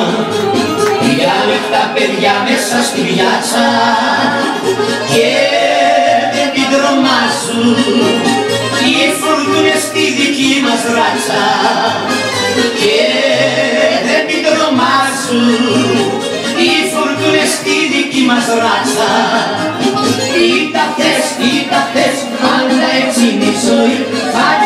για λεπτά παιδιά μέσα στη πιάτσα και δεν την τρομάζουν οι φουρτούνες στη δική μας ράτσα και δεν την τρομάζουν οι φουρτούνες στη δική μας ράτσα. Τι τα θες, πάντα έτσι είναι η ζωή.